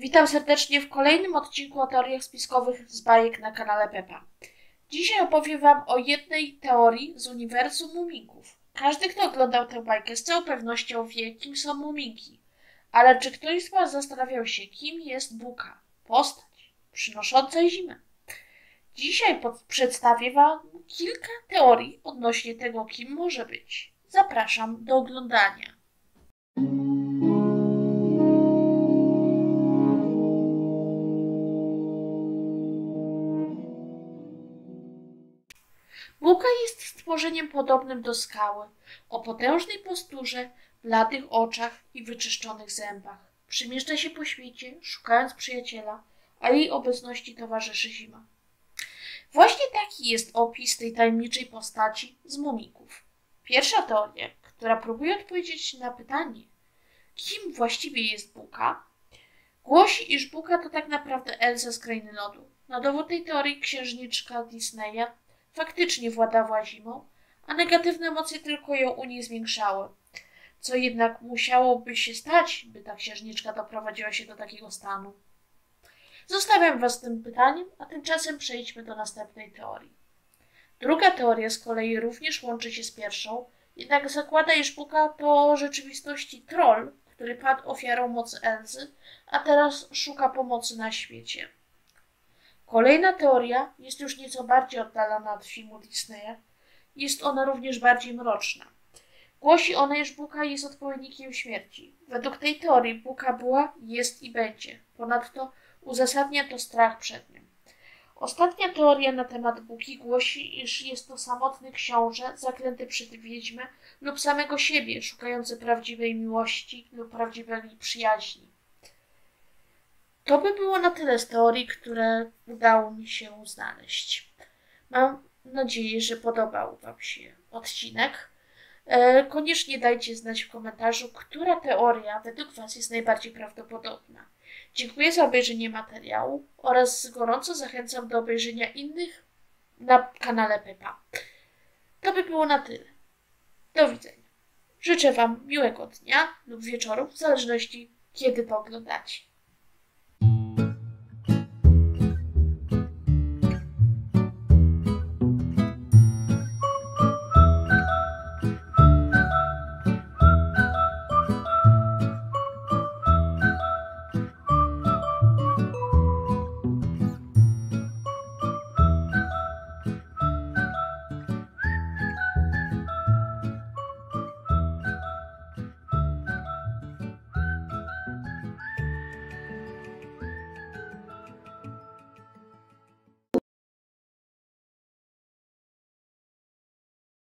Witam serdecznie w kolejnym odcinku o teoriach spiskowych z bajek na kanale Pepa. Dzisiaj opowiem Wam o jednej teorii z uniwersum muminków. Każdy, kto oglądał tę bajkę, z całą pewnością wie, kim są muminki. Ale czy ktoś z Was zastanawiał się, kim jest Buka? Postać przynosząca zimę. Dzisiaj przedstawię Wam kilka teorii odnośnie tego, kim może być. Zapraszam do oglądania. Buka jest stworzeniem podobnym do skały, o potężnej posturze, bladych oczach i wyczyszczonych zębach. Przemieszcza się po świecie, szukając przyjaciela, a jej obecności towarzyszy zima. Właśnie taki jest opis tej tajemniczej postaci z mumików. Pierwsza teoria, która próbuje odpowiedzieć na pytanie, kim właściwie jest Buka, głosi, iż Buka to tak naprawdę Elsa z Krainy Lodu. Na dowód tej teorii księżniczka Disneya faktycznie władała zimą, a negatywne emocje tylko ją u niej zwiększały. Co jednak musiałoby się stać, by ta księżniczka doprowadziła się do takiego stanu? Zostawiam Was z tym pytaniem, a tymczasem przejdźmy do następnej teorii. Druga teoria z kolei również łączy się z pierwszą, jednak zakłada, iż Buka to w rzeczywistości troll, który padł ofiarą mocy Elzy, a teraz szuka pomocy na świecie. Kolejna teoria jest już nieco bardziej oddalona od filmu Disneya. Jest ona również bardziej mroczna. Głosi ona, iż Buka jest odpowiednikiem śmierci. Według tej teorii Buka była, jest i będzie. Ponadto uzasadnia to strach przed nią. Ostatnia teoria na temat Buki głosi, iż jest to samotny książę zaklęty przez wiedźmę lub samego siebie, szukający prawdziwej miłości lub prawdziwej przyjaźni. To by było na tyle z teorii, które udało mi się znaleźć. Mam nadzieję, że podobał Wam się odcinek. Koniecznie dajcie znać w komentarzu, która teoria według Was jest najbardziej prawdopodobna. Dziękuję za obejrzenie materiału oraz gorąco zachęcam do obejrzenia innych na kanale Pepa. To by było na tyle. Do widzenia. Życzę Wam miłego dnia lub wieczoru, w zależności kiedy to oglądacie.